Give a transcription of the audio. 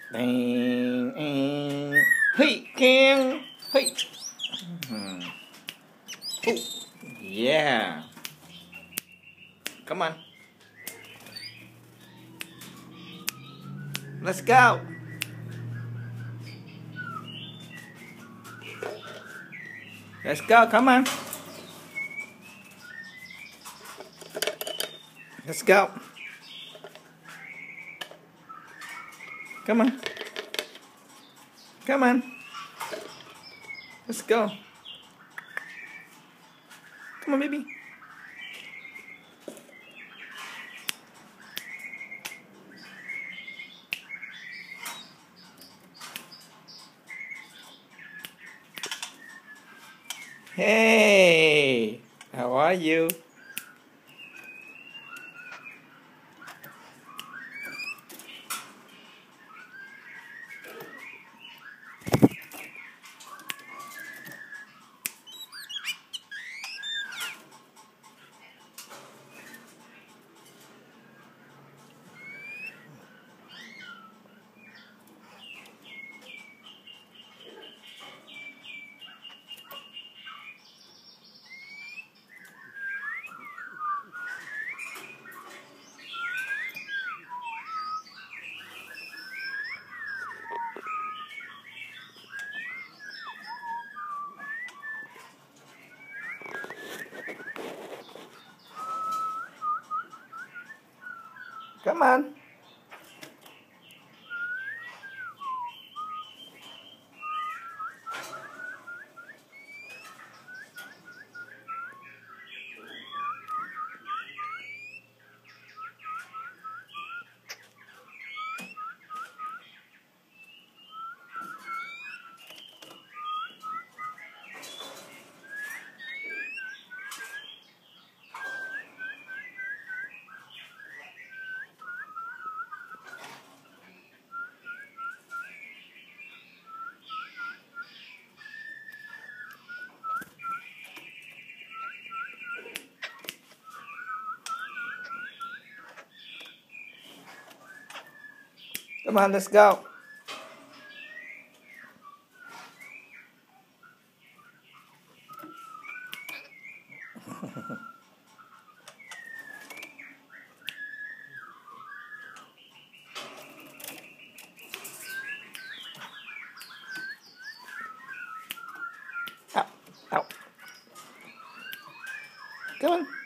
Ding, ding. Hey, King. Hey. Oh, yeah. Come on. Let's go. Let's go. Come on. Let's go. Come on. Come on. Let's go. Come on, baby. Hey, how are you? Come on. Come on, let's go. Out, out. Come on.